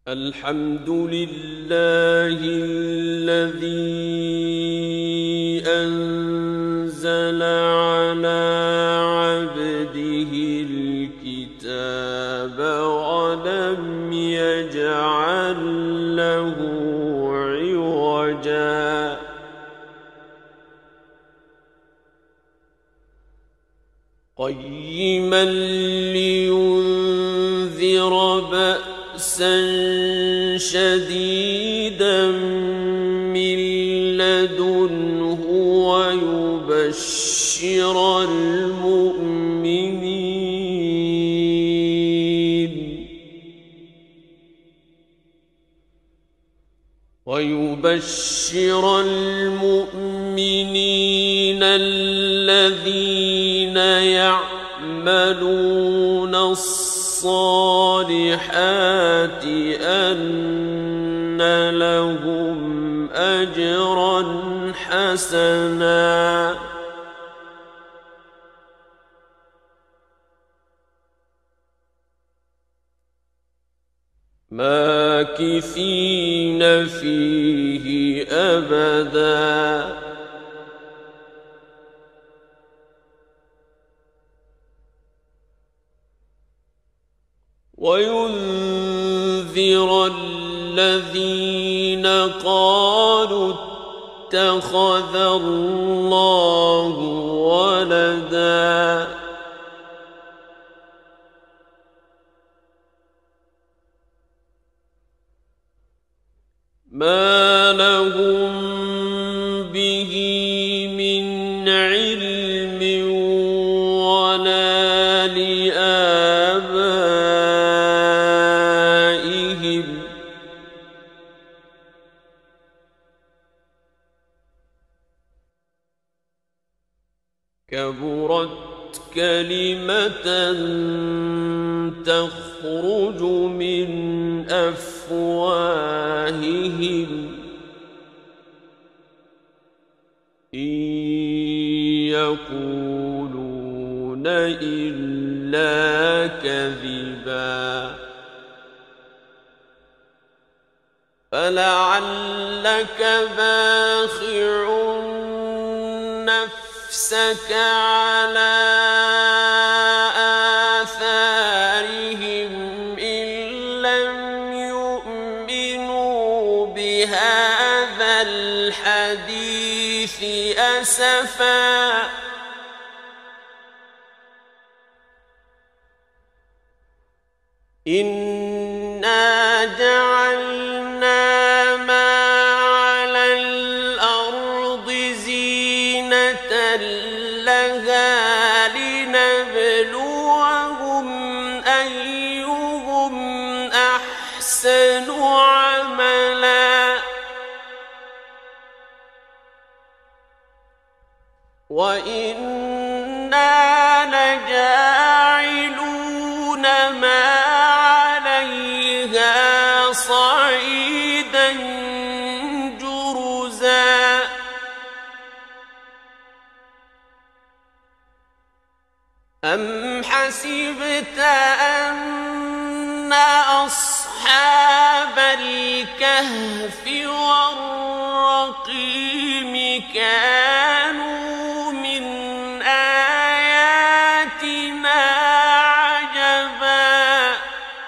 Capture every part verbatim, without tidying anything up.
الحمد لله الذي أنزل على عبده الكتاب ولم يجعل له عوجا قيما لينذر بأسا شديدا من لدنه ويبشر المؤمنين ويبشر المؤمنين الذين يعملون الصالحات أن لهم أجرا حسنا ماكثين فيه أبدا وينذر الذين قالوا اتخذ الله ولدا ما لهم به من علم ولا لآبائهم كبرت كلمة تخرج من أفواههم إن يقولون إلا كذبا فلعلك باخع نفسك على آثارهم إن لم يؤمنوا بهذا الحديث أسفا إنا جعلنا ما على الأرض زينة لها لنبلوهم أيهم أحسن عملا وإنا لجاعلون ما عليها صعيدا جرزا أم حسبت أن أصحاب الكهف والرقيم كانوا من آياتنا عجبا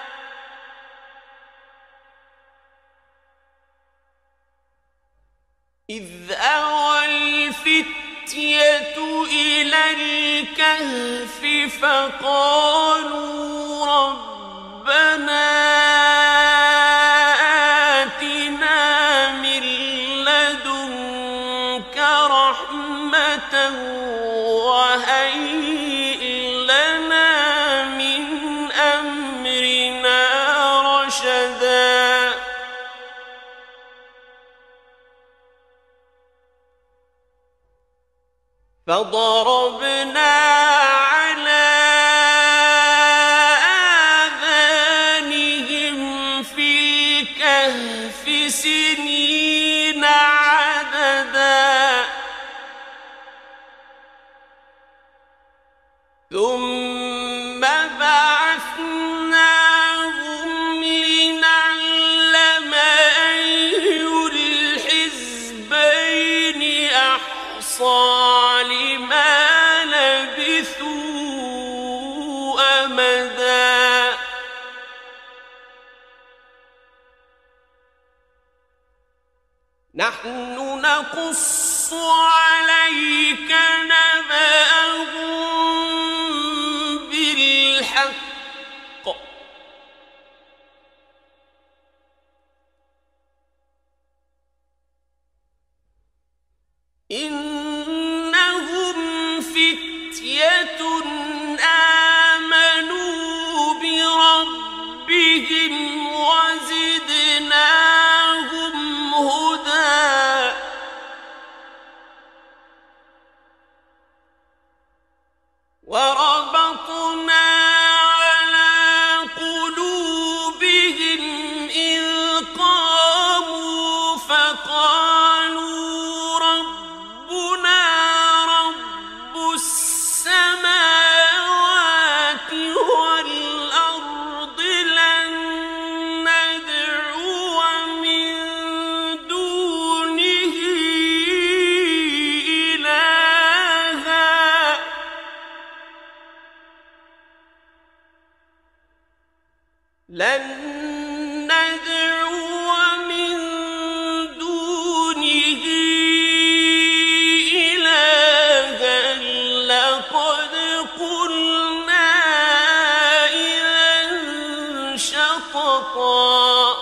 إذ أوى الفتية إلى الكهف فقالوا ربنا آتنا من لدنك رحمة وهيئ لنا من أمرنا رشدا فضربنا على آذانهم في الكهف سنين عددا ثم بعثناهم لنعلم نحن نقص عليك نبأهم بالحق إنهم فتية آمنوا بربهم وزدناهم هدى وربطنا على قلوبهم إذ قاموا فقالوا ربنا رب السماوات والأرض لن ندعو من دونه إلها لن ندعو من دونه إلها لقد قلنا إذا شططا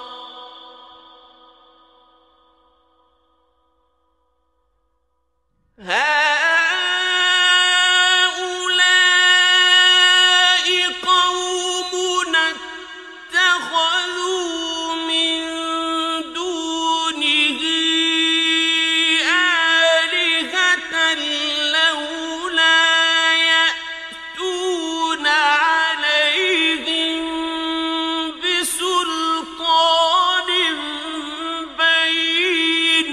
هؤلاء قومنا اتخذوا من دونه آلهة لولا يأتون عليهم بسلطان بين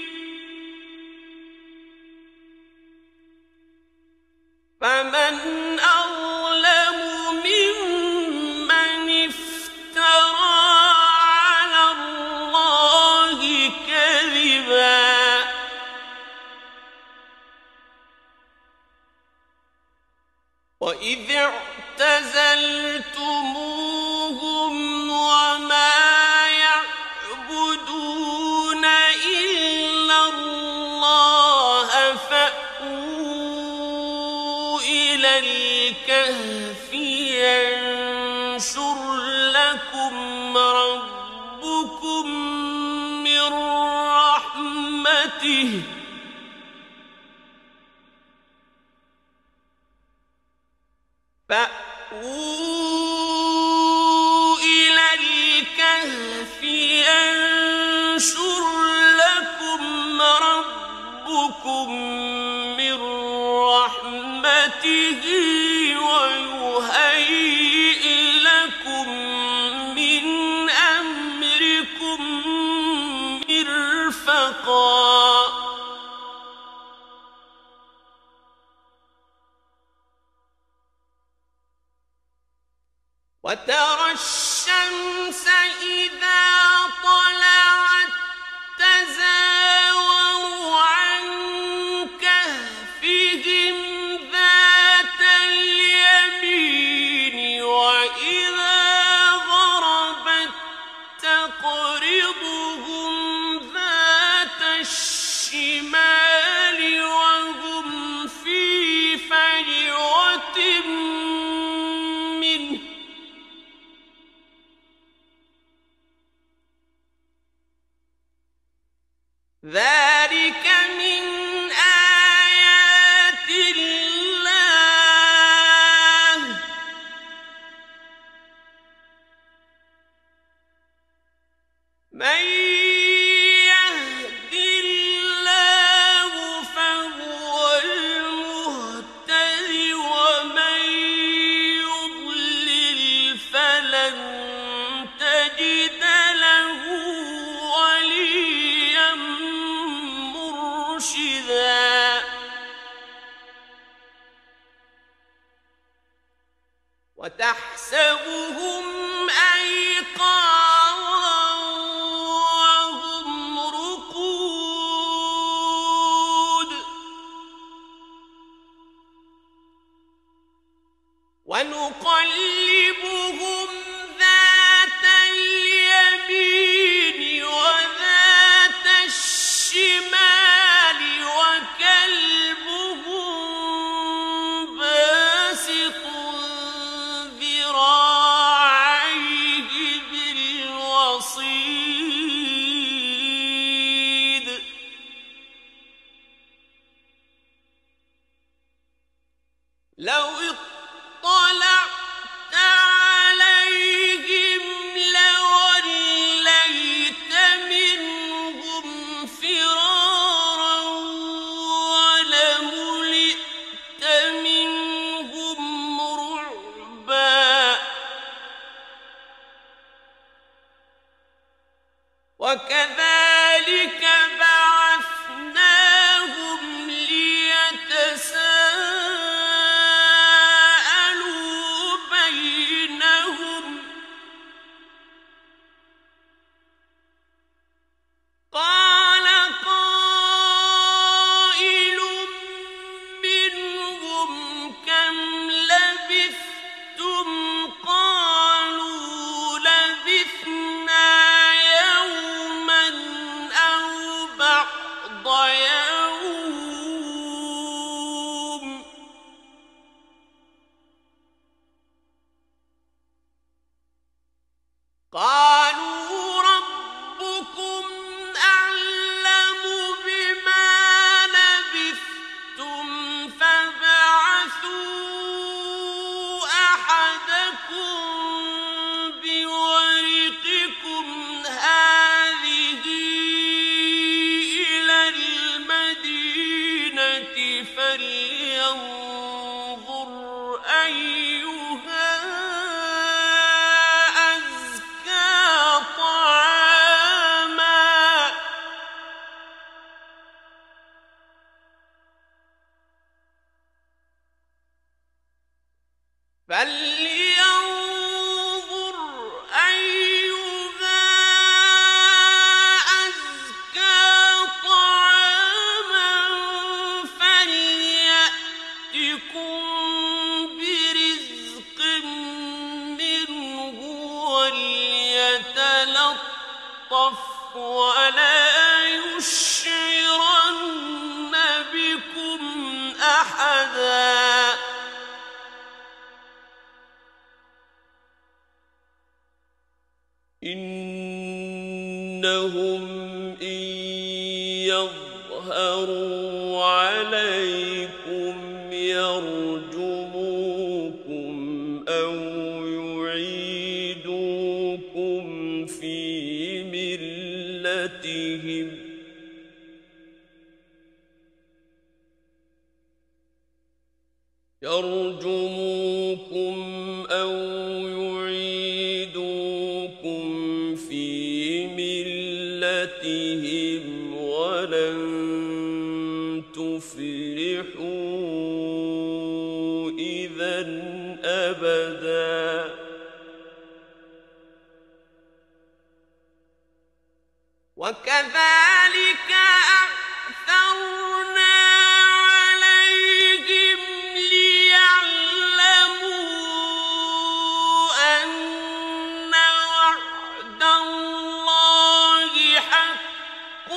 فمن أظلم ممن افترى على الله كذبا وإذ اعتزلتموهم وما يعبدون إلا الله فأووا إلى الكهف ينشر لكم ربكم من رحمته فأووا إلى الكهف ينشر لكم ربكم من رحمته ويهيئ لكم من أمركم مرفقا وترى الشمس إذا طلعت تزاور عن كهفهم ذات اليمين وإذا غربت تقرضهم ذات الشمال وهم في فجوة منه ذلك من آيات الله من يهد الله فهو المهتد ومن يضلل فلن تجد له وليا مرشدا وتحسبهم أيقاظا وكذلك بعثناهم ليتساءلوا بينهم قال قائل منهم كم لبثتم قالوا لبثنا يوما أو بعض يوم قالوا ربكم أعلم بما لبثتم فابعثوا أحدكم بورقكم هذه إلى المدينة فلينظر أيها أزكى طعاما فلينظر أيها أزكى طعاما فليأتكم برزق منه وليتلطف ولا يشعرن بكم أحدا إنهم إن يظهروا عليكم يرجموكم أو يعيدوكم في ملتهم يرجموكم أو يعيدوكم في ملتهم ولن تفلحوا إذا أبدا وكذلك أعثرنا عليهم ليعلموا أن وعد الله حق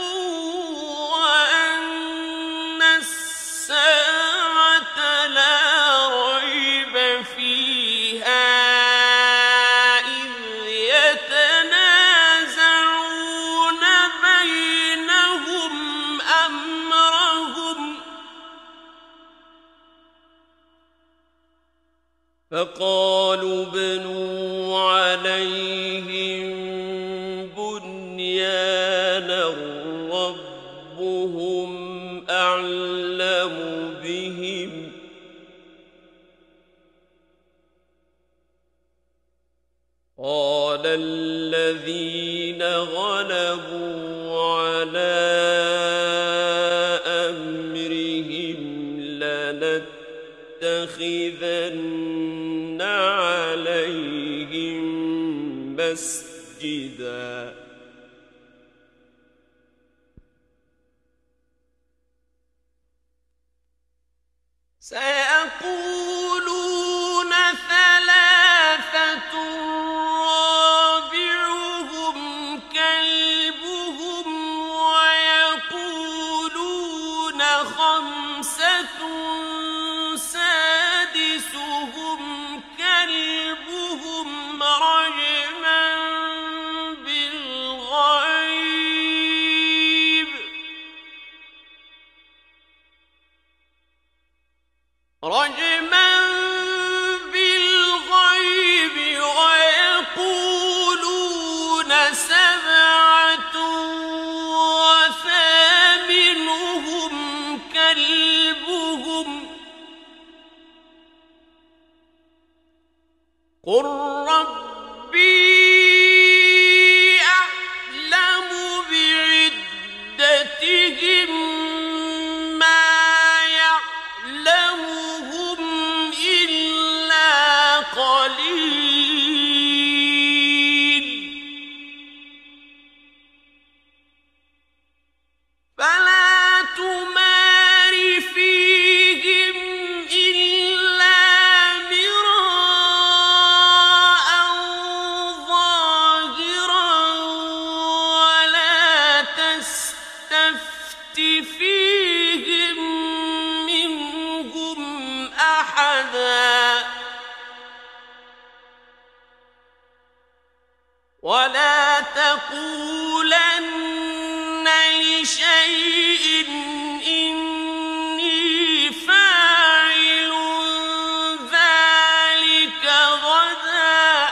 وأن الساعة لا ريب فيها إذ يتنازعون بينهم أمرهم فقالوا ابنوا عليهم بنيانا ربهم أعلم بهم قال الذين غلبوا على أمرهم لنتخذن عليهم مسجدا سيقولون ثلاثة رابعهم كلبهم ويقولون خمسة سادسهم كلبهم رجما بالغيب رجما بالغيب ويقولون سبعة وثامنهم كلبهم قل ربي أعلم تقولن لشيء إني فاعل ذلك غدا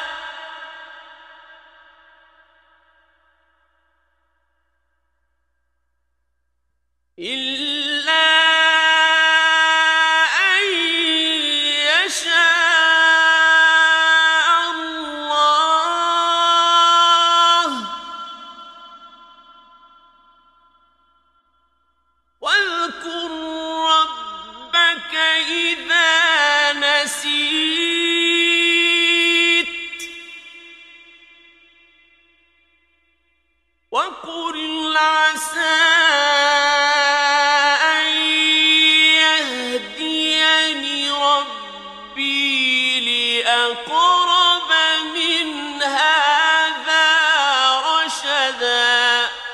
إلا أن يشاء الله واذكر ربك إذا نسيت وقل عسى أن يهديني ربي لأقرب من هذا رشدا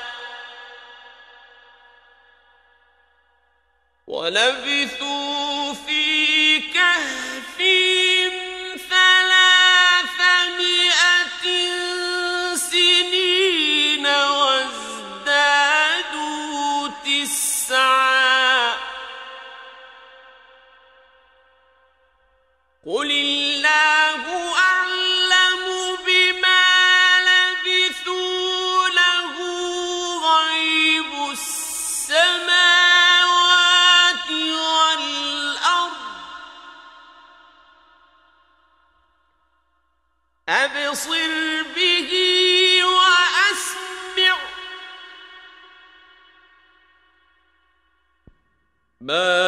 ولبثوا في كهفهم ثلاثمائة سنين وازدادوا تسعا قل الله أعلم بما لبثوا له غيب السماوات والأرض أبصر به وأسمع ما